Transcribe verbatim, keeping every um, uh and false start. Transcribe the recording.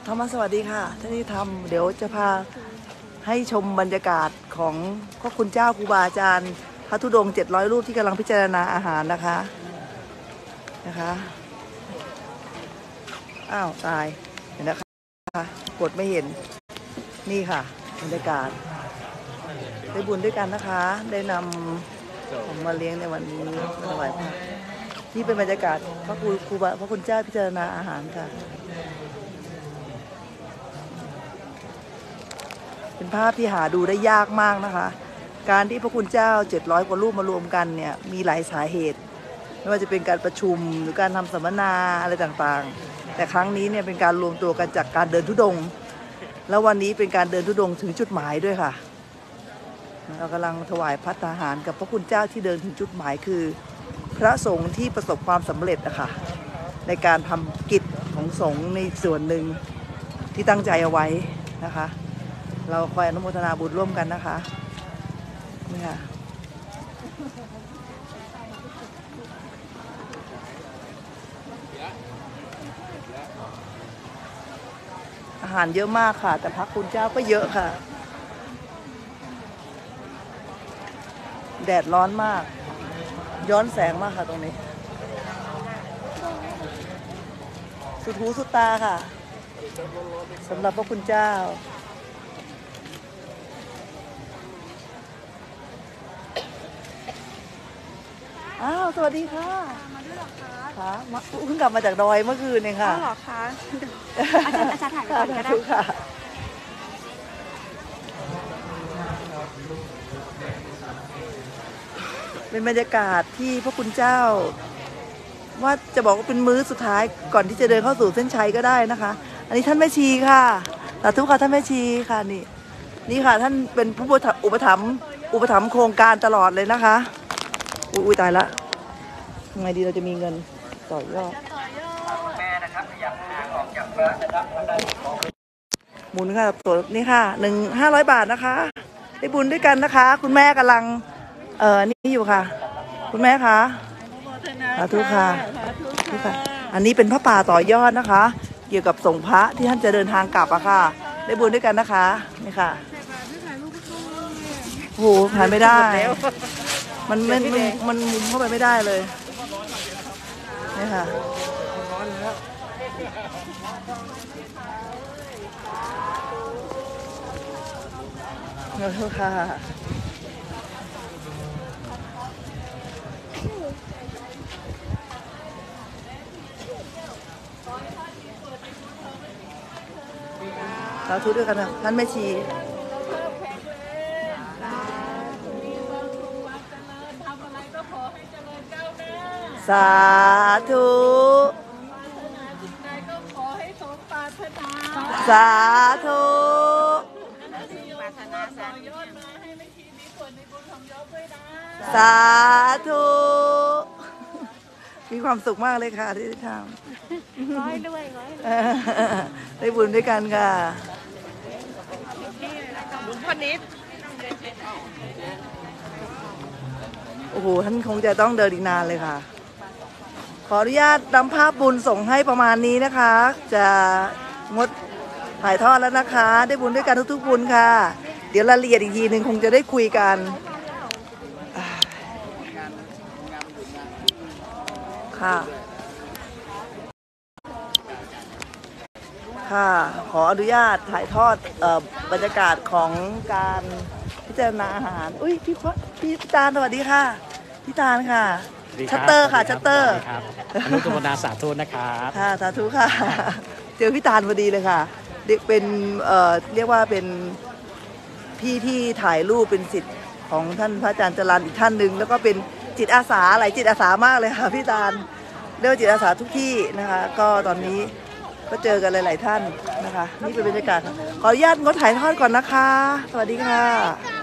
ธรรมสวัสดีค่ะท่านที่ทำเดี๋ยวจะพาให้ชมบรรยากาศของพระคุณเจ้าครูบาอาจารย์พระธุดงค์เจ็ดร้อยรูปที่กำลังพิจารณาอาหารนะคะนะคะอ้าวตายเห็นนะคะกดไม่เห็นนี่ค่ะบรรยากาศได้บุญด้วยกันนะคะได้นำของมาเลี้ยงในวันนี้มาถวายพระนี่เป็นบรรยากาศพระครูครูบาพระคุณเจ้าพิจารณาอาหารค่ะเป็นภาพที่หาดูได้ยากมากนะคะการที่พระคุณเจ้าเจ็ดร้อยกว่ารูปมารวมกันเนี่ยมีหลายสาเหตุไม่ว่าจะเป็นการประชุมหรือการทำสัมมนาอะไรต่างๆแต่ครั้งนี้เนี่ยเป็นการรวมตัวกันจากการเดินธุดงค์แล้ววันนี้เป็นการเดินธุดงค์ถึงจุดหมายด้วยค่ะเรากำลังถวายภัตตาหารกับพระคุณเจ้าที่เดินถึงจุดหมายคือพระสงฆ์ที่ประสบความสำเร็จนะคะในการทำกิจของสงฆ์ในส่วนหนึ่งที่ตั้งใจเอาไว้นะคะเราคอยอนุโมทนาบุญร่วมกันนะคะนี่ค่ะอาหารเยอะมากค่ะแต่พระคุณเจ้าก็เยอะค่ะแดดร้อนมากย้อนแสงมากค่ะตรงนี้สุดหูสุดตาค่ะสำหรับพระคุณเจ้าอ้าวสวัสดีค่ะมาด้วยหรอคะค่ะมาเพิ่งกลับมาจากดอยเมื่อคืนเองค่ะอ๋อเหรอคะอาจารย์อาจารย์ถ่ายไปก่อนก็ได้ค่ะเป็นบรรยากาศที่พระคุณเจ้าว่าจะบอกว่าเป็นมื้อสุดท้ายก่อนที่จะเดินเข้าสู่เส้นชัยก็ได้นะคะอันนี้ท่านแม่ชีค่ะสาธุค่ะท่านแม่ชีค่ะนี่นี่ค่ะท่านเป็นผู้อุปถัมภ์อุปถัมภ์โครงการตลอดเลยนะคะอุ้ยตายละทำไงดีเราจะมีเงินต่อยอดแม่นะครับอยากหาของจากพระนะครับหมุนค่ะตัวนี่ค่ะหนึ่งห้าร้อยบาทนะคะได้บุญด้วยกันนะคะคุณแม่กำลังเอ่อนี่อยู่ค่ะคุณแม่คะสาธุค่ะนี่ค่ะอันนี้เป็นพระป่าต่อยอดนะคะเกี่ยวกับสงฆ์พระที่ท่านจะเดินทางกลับอะค่ะได้บุญด้วยกันนะคะนี่ค่ะโอ้โหถ่ายไม่ได้มันมันมันมุมเข้าไปไม่ได้เลยนี่ค่ะขอบคุณค่ะสาธุด้วยกันนะท่านแม่ชีสาธุสาธุสาธุมีความสุขมากเลยค่ะที่ได้ทำร้อยด้วยร้อยได้บุญด้วยกันค่ะบุญคนนี้โอ้โหท่านคงจะต้องเดินอีกนานเลยค่ะขออนุญาตนำภาพบุญส่งให้ประมาณนี้นะคะจะงดถ่ายทอดแล้วนะคะได้บุญด้วยกันทุกๆบุญค่ะเดี๋ยวรายละเอียดอีกทีหนึ่งคงจะได้คุยกันค่ะค่ะขออนุญาตถ่ายทอดเอ่อบรรยากาศของการพิจารณาอาหารอุ้ยพี่พี่ตาลสวัสดีค่ะพี่ตาลค่ะชัตเตอร์ค่ะชัตเตอร์อนุโมทนาสาธุนะครับค่ะสาธุค่ะเจอพี่ตาลพอดีเลยค่ะเป็นเอ่อเรียกว่าเป็นพี่ที่ถ่ายรูปเป็นศิษย์ของท่านพระอาจารย์จรัญอีกท่านหนึ่งแล้วก็เป็นจิตอาสาหลายจิตอาสามากเลยค่ะพี่ตาลเรียกว่าจิตอาสาทุกที่นะคะก็ตอนนี้ก็เจอกันหลายๆท่านนะคะนี่เป็นบรรยากาศขออนุญาตงดถ่ายทอดก่อนนะคะสวัสดีค่ะ